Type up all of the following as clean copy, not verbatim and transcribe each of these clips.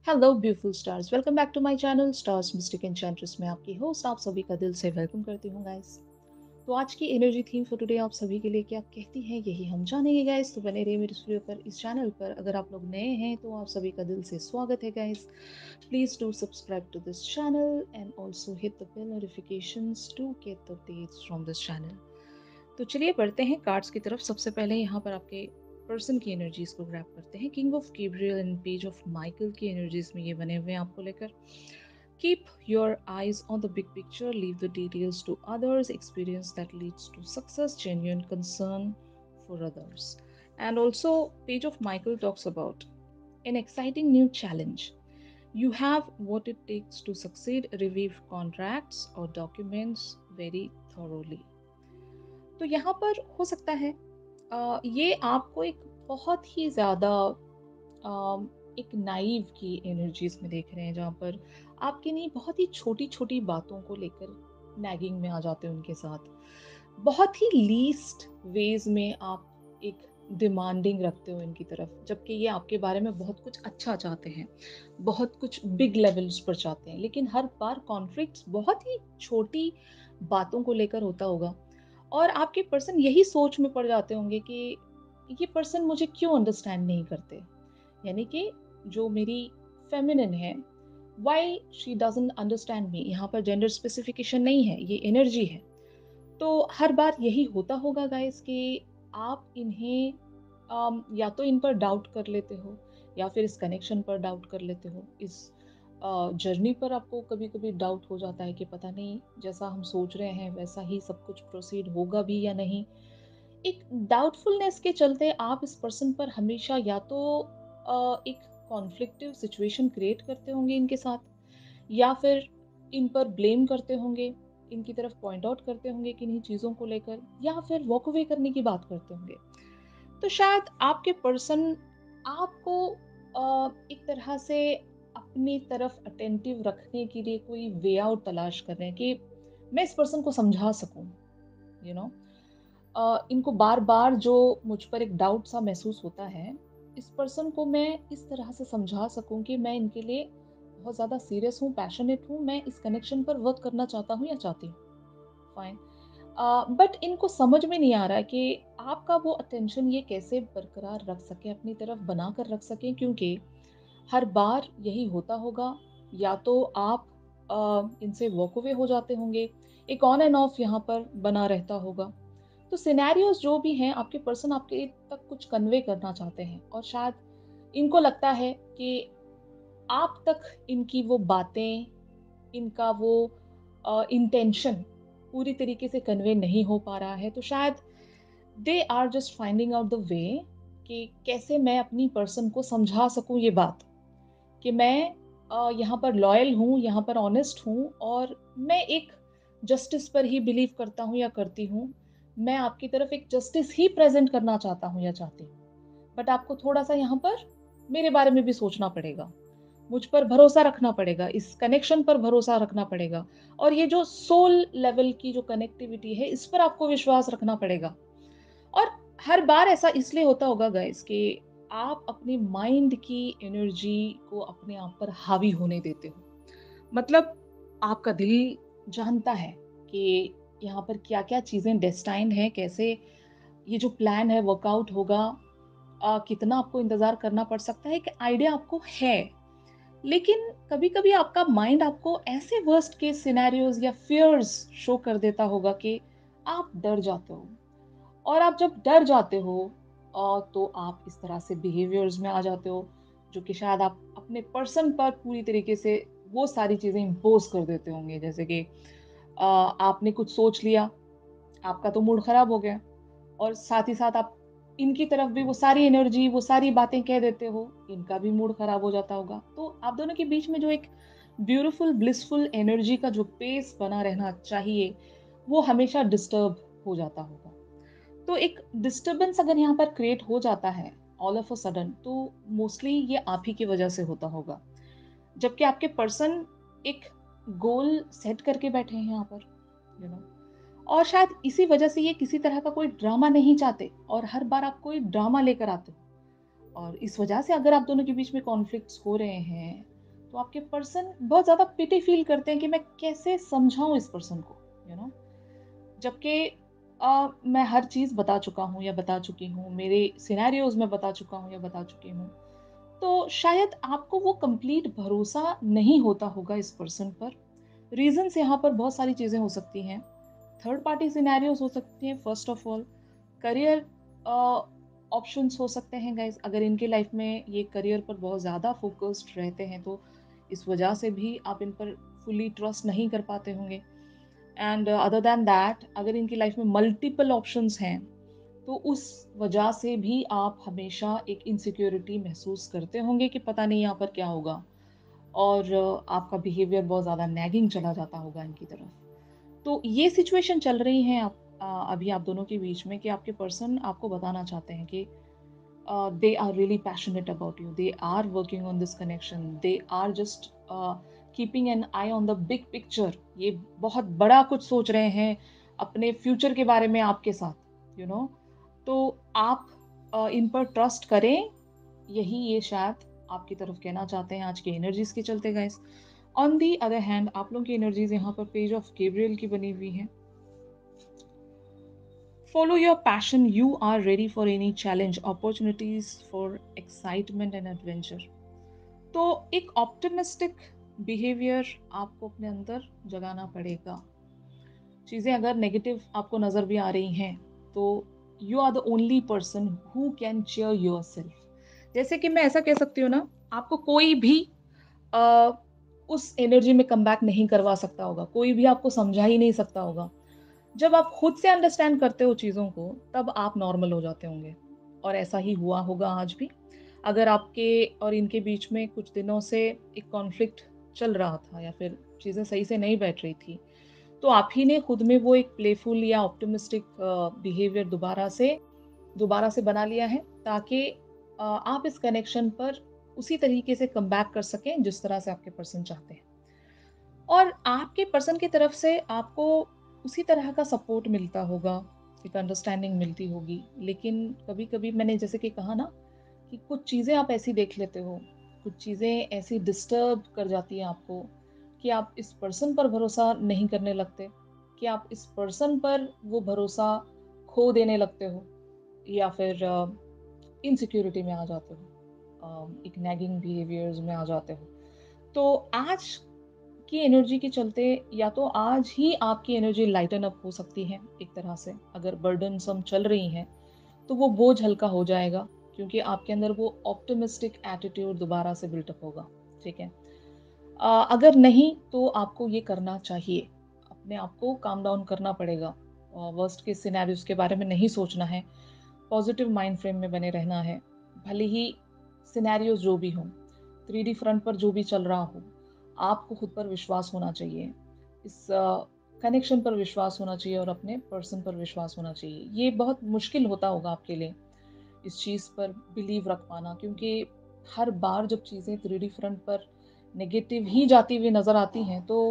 Hello beautiful stars, welcome back to my channel stars mystic enchantress में आपकी host आप सभी का दिल से वेलकम करती हूँ गाइस। तो आज की एनर्जी थीम फॉर टुडे आप सभी के लिए क्या कहती है यही हम जानेंगे गाइस। तो बने रहिए मेरे वीडियो पर, इस चैनल पर। अगर आप लोग नए हैं तो आप सभी का दिल से स्वागत है guys. Please do subscribe to this channel and also hit the bell notifications to get the updates from this channel. तो चलिए बढ़ते हैं कार्ड्स की तरफ। सबसे पहले यहाँ पर आपके पर्सन की एनर्जीज को ग्रैप करते हैं। King of Gabriel and page of Michael की एनर्जीज में ये बने हुए हैं आपको लेकर। Keep your eyes on the big picture, leave the details to others, experience that leads to success, genuine concern for others. And also page of Michael talks about an exciting new challenge. You have what it takes to succeed. Review contracts or documents very thoroughly. तो यहाँ पर हो सकता है ये आपको एक बहुत ही ज़्यादा एक नाइव की एनर्जीज में देख रहे हैं, जहाँ पर आपके नहीं बहुत ही छोटी छोटी बातों को लेकर नैगिंग में आ जाते हैं उनके साथ। बहुत ही लीस्ट वेज में आप एक डिमांडिंग रखते हो इनकी तरफ, जबकि ये आपके बारे में बहुत कुछ अच्छा चाहते हैं, बहुत कुछ बिग लेवल्स पर चाहते हैं, लेकिन हर बार कॉन्फ्लिक्ट्स बहुत ही छोटी बातों को लेकर होता होगा। और आपके पर्सन यही सोच में पड़ जाते होंगे कि ये पर्सन मुझे क्यों अंडरस्टैंड नहीं करते, यानी कि जो मेरी फेमिनिन है, why she doesn't understand me. यहाँ पर जेंडर स्पेसिफिकेशन नहीं है, ये एनर्जी है। तो हर बार यही होता होगा गाइस कि आप इन्हें या तो इन पर डाउट कर लेते हो, या फिर इस कनेक्शन पर डाउट कर लेते हो, इस जर्नी पर आपको कभी कभी डाउट हो जाता है कि पता नहीं जैसा हम सोच रहे हैं वैसा ही सब कुछ प्रोसीड होगा भी या नहीं। एक डाउटफुलनेस के चलते आप इस पर्सन पर हमेशा या तो एक कॉन्फ्लिक्टिव सिचुएशन क्रिएट करते होंगे इनके साथ, या फिर इन पर ब्लेम करते होंगे, इनकी तरफ पॉइंट आउट करते होंगे किन्हीं चीज़ों को लेकर, या फिर वॉक अवे करने की बात करते होंगे। तो शायद आपके पर्सन आपको एक तरह से अपनी तरफ अटेंटिव रखने के लिए कोई वे आउट तलाश कर रहे हैं कि मैं इस पर्सन को समझा सकूं, यू नो। इनको बार बार जो मुझ पर एक डाउट सा महसूस होता है, इस पर्सन को मैं इस तरह से समझा सकूं कि मैं इनके लिए बहुत ज़्यादा सीरियस हूँ, पैशनेट हूँ, मैं इस कनेक्शन पर वर्क करना चाहता हूँ या चाहती हूँ। फाइन। बट इनको समझ में नहीं आ रहा है कि आपका वो अटेंशन ये कैसे बरकरार रख सके, अपनी तरफ बना कर रख सकें, क्योंकि हर बार यही होता होगा। या तो आप इनसे वॉक अवे हो जाते होंगे, एक ऑन एंड ऑफ यहाँ पर बना रहता होगा। तो सिनेरियोज जो भी हैं, आपके पर्सन आपके तक कुछ कन्वे करना चाहते हैं, और शायद इनको लगता है कि आप तक इनकी वो बातें, इनका वो इंटेंशन पूरी तरीके से कन्वे नहीं हो पा रहा है। तो शायद they are just finding out the way कि कैसे मैं अपनी पर्सन को समझा सकूं ये बात, कि मैं यहाँ पर लॉयल हूँ, यहाँ पर ऑनेस्ट हूँ, और मैं एक जस्टिस पर ही बिलीव करता हूँ या करती हूँ। मैं आपकी तरफ एक जस्टिस ही प्रेजेंट करना चाहता हूँ या चाहती हूँ। बट आपको थोड़ा-सा यहाँ पर मेरे बारे में भी सोचना पड़ेगा। मुझ पर भरोसा रखना पड़ेगा, इस कनेक्शन पर भरोसा रखना पड़ेगा, और ये जो सोल लेवल की जो कनेक्टिविटी है, इस पर आपको विश्वास रखना पड़ेगा। और हर बार ऐसा इसलिए होता होगा गाइस कि आप अपने माइंड की एनर्जी को अपने आप पर हावी होने देते हो। मतलब आपका दिल जानता है कि यहाँ पर क्या-क्या चीज़ें डेस्टाइन्ड हैं, कैसे ये जो प्लान है वर्कआउट होगा, कितना आपको इंतज़ार करना पड़ सकता है, एक आइडिया आपको है। लेकिन कभी-कभी आपका माइंड आपको ऐसे वर्स्ट केस सिनेरियोज़ या फ़ियर्स शो कर देता होगा कि आप डर जाते हो। और आप जब डर जाते हो तो आप इस तरह से बिहेवियर्स में आ जाते हो, जो कि शायद आप अपने पर्सन पर पूरी तरीके से वो सारी चीज़ें इम्पोज़ कर देते होंगे। जैसे कि आपने कुछ सोच लिया, आपका तो मूड ख़राब हो गया, और साथ ही साथ आप इनकी तरफ भी वो सारी एनर्जी, वो सारी बातें कह देते हो, इनका भी मूड ख़राब हो जाता होगा। तो आप दोनों के बीच में जो एक ब्यूटीफुल, ब्लिसफुल एनर्जी का जो पेस बना रहना चाहिए, वो हमेशा डिस्टर्ब हो जाता होगा। तो एक डिस्टर्बेंस अगर यहाँ पर क्रिएट हो जाता है ऑल ऑफ अ सडन, तो मोस्टली ये आप ही की वजह से होता होगा। जबकि आपके पर्सन एक गोल सेट करके बैठे हैं यहाँ पर, यू नो। और शायद इसी वजह से ये किसी तरह का कोई ड्रामा नहीं चाहते, और हर बार आप कोई ड्रामा लेकर आते हो। और इस वजह से अगर आप दोनों के बीच में कॉन्फ्लिक्ट्स हो रहे हैं, तो आपके पर्सन बहुत ज़्यादा पिटी फील करते हैं कि मैं कैसे समझाऊँ इस पर्सन को, यू नो? जबकि मैं हर चीज़ बता चुका हूँ या बता चुकी हूँ, मेरे सिनेरियोज़ में बता चुका हूँ या बता चुकी हूँ। तो शायद आपको वो कंप्लीट भरोसा नहीं होता होगा इस पर्सन पर। रीज़न्स यहाँ पर बहुत सारी चीज़ें हो सकती हैं। थर्ड पार्टी सिनेरियोज़ हो सकती हैं first of all. Career options हो सकते हैं गाइज़, अगर इनके लाइफ़ में ये करियर पर बहुत ज़्यादा फ़ोकस्ड रहते हैं, तो इस वजह से भी आप इन पर फुली ट्रस्ट नहीं कर पाते होंगे। एंड अदर दैन दैट, अगर इनकी लाइफ़ में मल्टीपल ऑप्शंस हैं, तो उस वजह से भी आप हमेशा एक इनसिक्योरिटी महसूस करते होंगे कि पता नहीं यहाँ पर क्या होगा, और आपका बिहेवियर बहुत ज़्यादा नैगिंग चला जाता होगा इनकी तरफ। तो ये सिचुएशन चल रही है अभी आप दोनों के बीच में कि आपके पर्सन आपको बताना चाहते हैं कि they are really passionate about you. They are working on this connection. They are just keeping an eye on the big picture. ये बहुत बड़ा कुछ सोच रहे हैं अपने फ्यूचर के बारे में आपके साथ, यू नो। तो आप इन पर ट्रस्ट करें, यही ये शायद आपकी तरफ कहना चाहते हैं आज की एनर्जीज के चलते guys. On the other hand, आप लोगों की एनर्जीज यहाँ पर पेज ऑफ गेब्रियल की बनी हुई है। Follow your passion. You are ready for any challenge, opportunities for excitement and adventure. तो एक ऑप्टिमिस्टिक बिहेवियर आपको अपने अंदर जगाना पड़ेगा। चीज़ें अगर नेगेटिव आपको नज़र भी आ रही हैं, तो you are the only person who can cheer yourself. जैसे कि मैं ऐसा कह सकती हूँ ना, आपको कोई भी अ, उस एनर्जी में कमबैक नहीं करवा सकता होगा, कोई भी आपको समझा ही नहीं सकता होगा। जब आप खुद से अंडरस्टैंड करते हो चीज़ों को, तब आप नॉर्मल हो जाते होंगे, और ऐसा ही हुआ होगा आज भी। अगर आपके और इनके बीच में कुछ दिनों से एक कॉन्फ्लिक्ट चल रहा था या फिर चीज़ें सही से नहीं बैठ रही थी, तो आप ही ने खुद में वो एक प्लेफुल या ऑप्टिमिस्टिक बिहेवियर दोबारा से बना लिया है, ताकि आप इस कनेक्शन पर उसी तरीके से कम बैक कर सकें जिस तरह से आपके पर्सन चाहते हैं। और आपके पर्सन की तरफ से आपको उसी तरह का सपोर्ट मिलता होगा, एक अंडरस्टैंडिंग मिलती होगी। लेकिन कभी-कभी मैंने जैसे कि कहा ना, कि कुछ चीज़ें आप ऐसी देख लेते हो, कुछ चीज़ें ऐसी डिस्टर्ब कर जाती हैं आपको, कि आप इस पर्सन पर भरोसा नहीं करने लगते, कि आप इस पर्सन पर वो भरोसा खो देने लगते हो, या फिर इनसिक्योरिटी में आ जाते हो, एक नैगिंग बिहेवियर्स में आ जाते हो। तो आज की एनर्जी के चलते, या तो आज ही आपकी एनर्जी लाइटन अप हो सकती है एक तरह से। अगर बर्डनसम चल रही हैं, तो वो बोझ हल्का हो जाएगा, क्योंकि आपके अंदर वो ऑप्टिमिस्टिक एटीट्यूड दोबारा से बिल्टअप होगा। ठीक है। अगर नहीं, तो आपको ये करना चाहिए, अपने आप को काम डाउन करना पड़ेगा। वर्स्ट केस सिनेरियोज के बारे में नहीं सोचना है, पॉजिटिव माइंड फ्रेम में बने रहना है। भले ही सिनेरियोज जो भी हों, 3D फ्रंट पर जो भी चल रहा हो, आपको खुद पर विश्वास होना चाहिए। इस कनेक्शन पर विश्वास होना चाहिए और अपने पर्सन पर विश्वास होना चाहिए। ये बहुत मुश्किल होता होगा आपके लिए, इस चीज़ पर बिलीव रख पाना, क्योंकि हर बार जब चीज़ें 3D फ्रंट पर नेगेटिव ही जाती हुई नज़र आती हैं, तो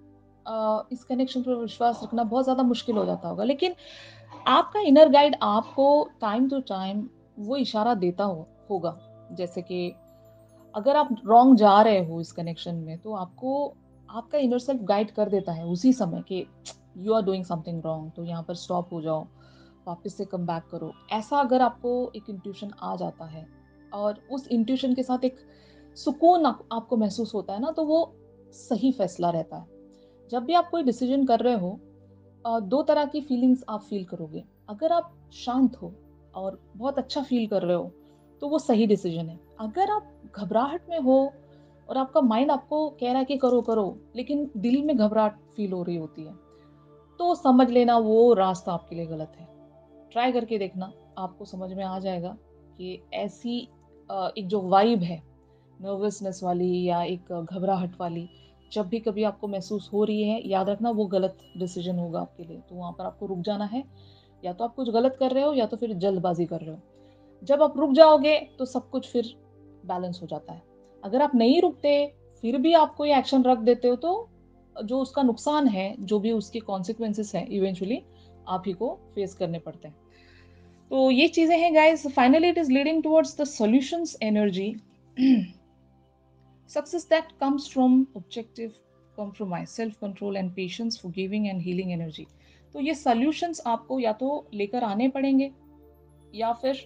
इस कनेक्शन पर विश्वास रखना बहुत ज़्यादा मुश्किल हो जाता होगा। लेकिन आपका इनर गाइड आपको टाइम टू टाइम वो इशारा देता होगा। जैसे कि अगर आप रॉन्ग जा रहे हो इस कनेक्शन में, तो आपको आपका इनर सेल्फ गाइड कर देता है उसी समय कि you are doing something wrong, तो यहाँ पर स्टॉप हो जाओ, वापस से कम बैक करो। ऐसा अगर आपको एक इंट्यूशन आ जाता है, और उस इंट्यूशन के साथ एक सुकून आपको महसूस होता है ना, तो वो सही फैसला रहता है। जब भी आप कोई डिसीजन कर रहे हो, 2 तरह की फीलिंग्स आप फ़ील करोगे। अगर आप शांत हो और बहुत अच्छा फ़ील कर रहे हो, तो वो सही डिसीजन है। अगर आप घबराहट में हो और आपका माइंड आपको कह रहा है कि करो, करो, लेकिन दिल में घबराहट फ़ील हो रही होती है, तो समझ लेना वो रास्ता आपके लिए गलत है। ट्राई करके देखना, आपको समझ में आ जाएगा कि ऐसी एक जो वाइब है, नर्वसनेस वाली या एक घबराहट वाली, जब भी कभी आपको महसूस हो रही है, याद रखना वो गलत डिसीजन होगा आपके लिए। तो वहाँ पर आपको रुक जाना है, या तो आप कुछ गलत कर रहे हो या तो फिर जल्दबाज़ी कर रहे हो। जब आप रुक जाओगे, तो सब कुछ फिर बैलेंस हो जाता है। अगर आप नहीं रुकते, फिर भी आप कोई एक्शन रख देते हो, तो जो उसका नुकसान है, जो भी उसके कॉन्सिक्वेंसेस हैं, इवेंचुअली आप ही को फेस करने पड़ते हैं। तो ये चीज़ें हैं guys, finally it is leading towards the solutions energy. Success that comes from objective compromise, self control and patience, forgiving and healing energy. तो ये सॉल्यूशंस आपको या तो लेकर आने पड़ेंगे या फिर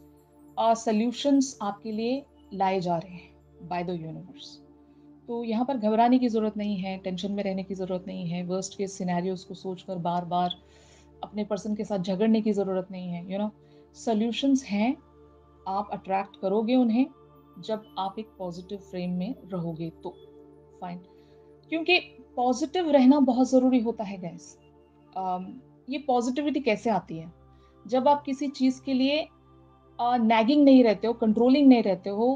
सॉल्यूशंस आपके लिए लाए जा रहे हैं बाय द यूनिवर्स। तो यहाँ पर घबराने की ज़रूरत नहीं है, टेंशन में रहने की ज़रूरत नहीं है, वर्स्ट केस सिनेरियोज़ को सोचकर बार-बार अपने पर्सन के साथ झगड़ने की ज़रूरत नहीं है, सॉल्यूशंस हैं, आप अट्रैक्ट करोगे उन्हें जब आप एक पॉजिटिव फ्रेम में रहोगे तो, फाइन। क्योंकि पॉजिटिव रहना बहुत ज़रूरी होता है गाइस। ये पॉजिटिविटी कैसे आती है? जब आप किसी चीज़ के लिए नैगिंग नहीं रहते हो, कंट्रोलिंग नहीं रहते हो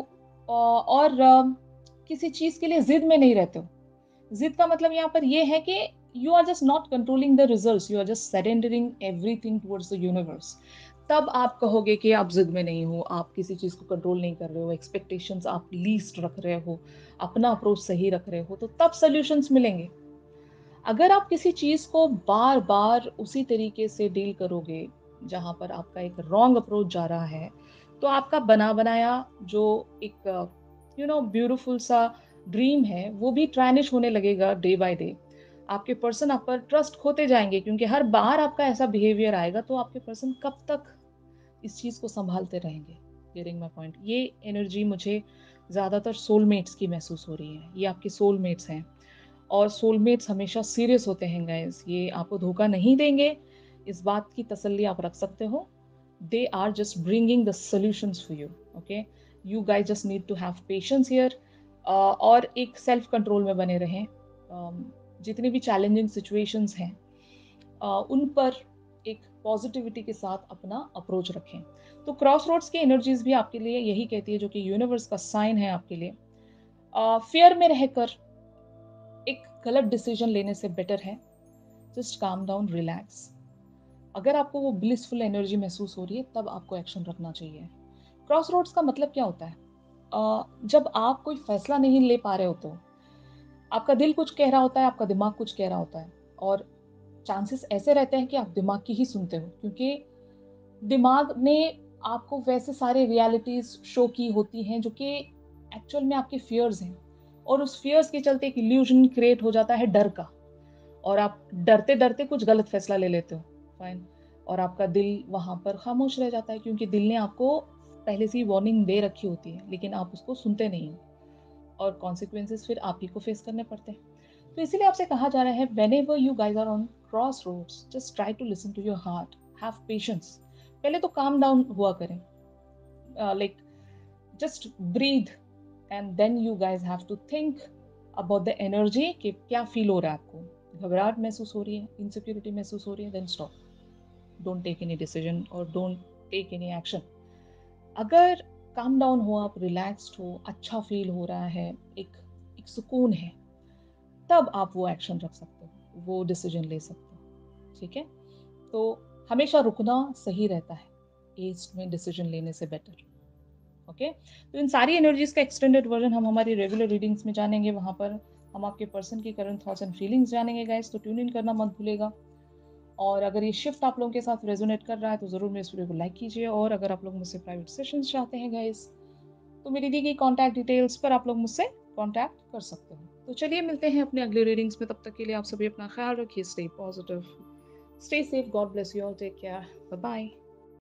और किसी चीज़ के लिए ज़िद में नहीं रहते हो। ज़िद का मतलब यहाँ पर ये है कि you are just not controlling the results, you are just surrendering everything towards the universe. तब आप कहोगे कि आप ज़िद में नहीं हो, आप किसी चीज़ को कंट्रोल नहीं कर रहे हो, एक्सपेक्टेशंस आप लीस्ट रख रहे हो, अपना अप्रोच सही रख रहे हो, तो तब सॉल्यूशंस मिलेंगे। अगर आप किसी चीज़ को बार-बार उसी तरीके से डील करोगे, जहाँ पर आपका एक रॉन्ग अप्रोच जा रहा है, तो आपका बना-बनाया जो एक ब्यूटीफुल सा ड्रीम है, वो भी ट्रायनिश होने लगेगा डे बाय डे। आपके पर्सन आप पर ट्रस्ट खोते जाएँगे क्योंकि हर बार आपका ऐसा बिहेवियर आएगा, तो आपके पर्सन कब तक इस चीज़ को सँभालते रहेंगे? Getting my point? ये एनर्जी मुझे ज़्यादातर सोलमेट्स की महसूस हो रही है। ये आपके सोलमेट्स हैं। और सोलमेट्स हमेशा सीरियस होते हैं गाइस, ये आपको धोखा नहीं देंगे, इस बात की तसल्ली आप रख सकते हो। They are just bringing the solutions for you. Okay, you guys just need to have patience here और एक सेल्फ कंट्रोल में बने रहें। जितनी भी चैलेंजिंग सिचुएशंस हैं उन पर एक पॉजिटिविटी के साथ अपना अप्रोच रखें। तो क्रॉस रोड्स की एनर्जीज भी आपके लिए यही कहती है, जो कि यूनिवर्स का साइन है आपके लिए। फियर में रहकर एक गलत डिसीजन लेने से बेटर है जस्ट काम डाउन, रिलैक्स। अगर आपको वो ब्लिसफुल एनर्जी महसूस हो रही है तब आपको एक्शन रखना चाहिए। क्रॉस रोड्स का मतलब क्या होता है? जब आप कोई फैसला नहीं ले पा रहे होते हो, आपका दिल कुछ कह रहा होता है, आपका दिमाग कुछ कह रहा होता है, और चांसेस ऐसे रहते हैं कि आप दिमाग की ही सुनते हो क्योंकि दिमाग ने आपको वैसे सारे रियलिटीज शो की होती हैं जो कि एक्चुअल में आपके फियर्स हैं, और उस फियर्स के चलते एक इल्यूजन क्रिएट हो जाता है डर का, और आप डरते-डरते कुछ गलत फैसला ले लेते हो, फाइन। और आपका दिल वहाँ पर खामोश रह जाता है क्योंकि दिल ने आपको पहले से ही वार्निंग दे रखी होती है, लेकिन आप उसको सुनते नहीं हो और कॉन्सिक्वेंसेस फिर आप ही को फेस करने पड़ते हैं। तो इसीलिए आपसे कहा जा रहा है, whenever you guys are on crossroads, just try to listen to your heart, have patience. पहले तो काम डाउन हुआ करें, like just breathe, and then you guys have to think about the energy कि क्या feel हो रहा है आपको। घबराहट महसूस हो रही है, इनसिक्योरिटी महसूस हो रही है, then stop, don't take any decision और डोंट टेक एनी एक्शन। अगर काम डाउन हो, आप रिलैक्स्ड हो, अच्छा फील हो रहा है, एक एक सुकून है, तब आप वो एक्शन रख सकते हो, वो डिसीजन ले सकते हो, ठीक है? तो हमेशा रुकना सही रहता है एज में डिसीजन लेने से बेटर। ओके, तो इन सारी एनर्जीज का एक्सटेंडेड वर्जन हम हमारी रेगुलर रीडिंग्स में जानेंगे। वहां पर हम आपके पर्सन की करंट थॉट्स एंड फीलिंग्स जानेंगे गाइस, तो ट्यून इन करना मत भूलेगा। और अगर ये शिफ्ट आप लोगों के साथ रेजोनेट कर रहा है तो ज़रूर मेरे इस वीडियो को लाइक कीजिए, और अगर आप लोग मुझसे प्राइवेट सेशंस चाहते हैं गाइस, तो मेरी दी गई कॉन्टैक्ट डिटेल्स पर आप लोग मुझसे कॉन्टैक्ट कर सकते हो। तो चलिए मिलते हैं अपने अगले रीडिंग्स में, तब तक के लिए आप सभी अपना ख्याल रखिए, stay positive, stay safe, God bless you all, take care, bye bye.